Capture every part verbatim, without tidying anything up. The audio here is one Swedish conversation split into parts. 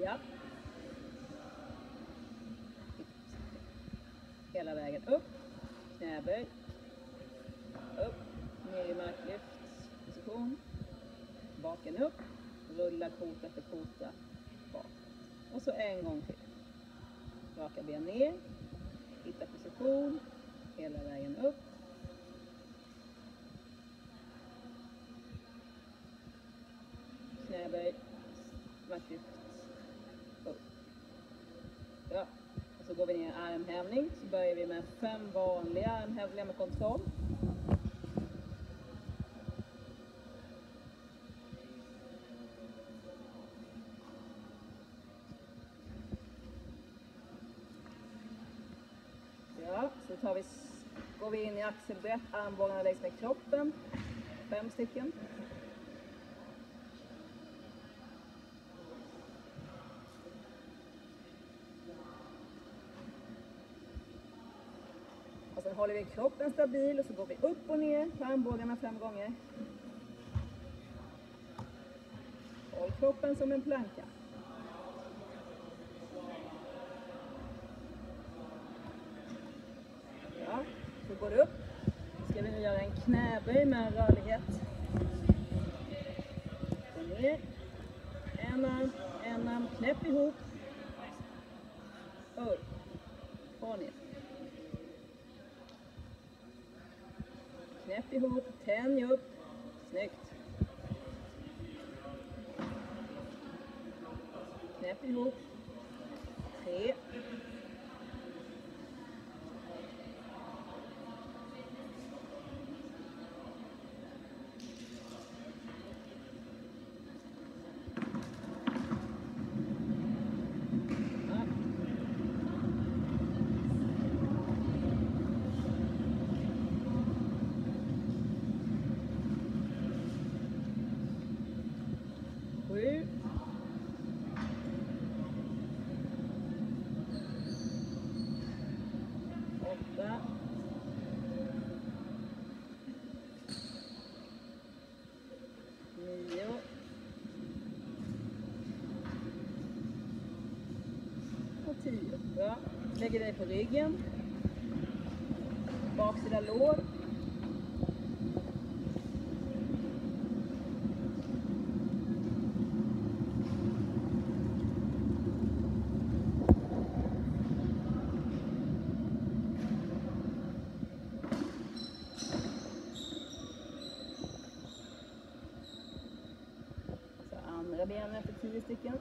Ja. Hela vägen upp. Knäböj. Upp. Ner i marklyftsposition. Baken upp. Rulla kota efter kota. Bak. Och så en gång till. Raka ben ner. Hitta position. Hela vägen upp. Knäböj. Marklyft. Upp. Ja. Och så går vi ner i armhävning. Så börjar vi med fem vanliga armhävningar med kontroll. Ja, så tar vi, går vi in i axelbrett, armbågarna längs med kroppen. Fem stycken. Och sen håller vi kroppen stabil och så går vi upp och ner på armbågarna fem gånger. Håll kroppen som en planka. Ja, så går det upp. Nu ska vi nu göra en knäböj med en rörlighet. Gå ner. En arm, en arm, knäpp ihop. Upp. Och ner. Knäpp ihop, tänj upp. Snyggt. Knäpp ihop. Tre. Sju. Åtta. Nio. Och tio. Bra. Lägger dig på ryggen. Baksida lår. Andra benen för tio stycken.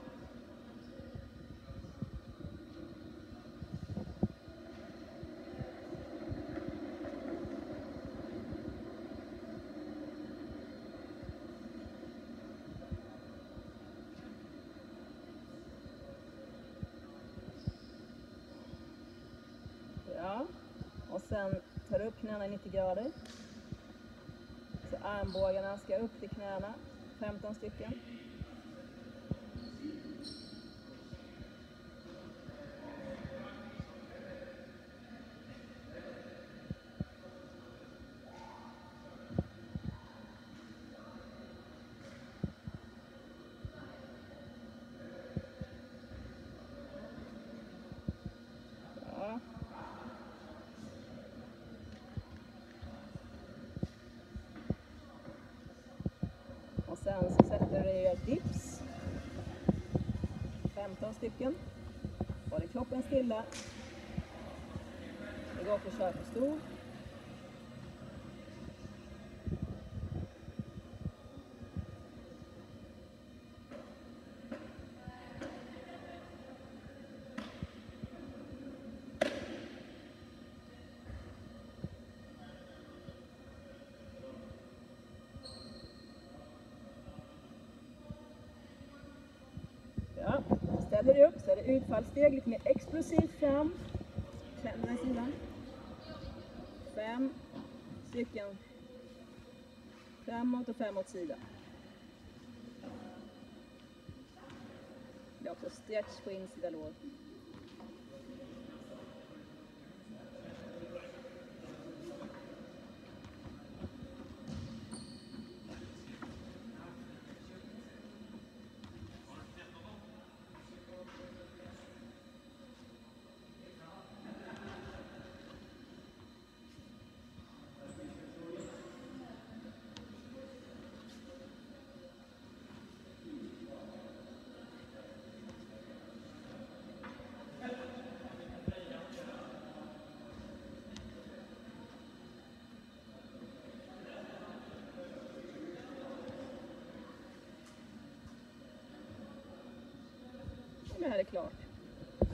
Ja, och sen tar du upp knäna i nittio grader. Så armbågarna ska upp till knäna, femton stycken. Ja. Och sen så sätter du dips. femton stycken. Håller kroppen stilla. Det går att köra för stor. Ja, ställer dig upp så är det utfallssteg lite mer explosivt fram. Kläm den sidan. Fem stycken framåt och fem åt sidan. Det är också stretch på insida lår. med det här är klart.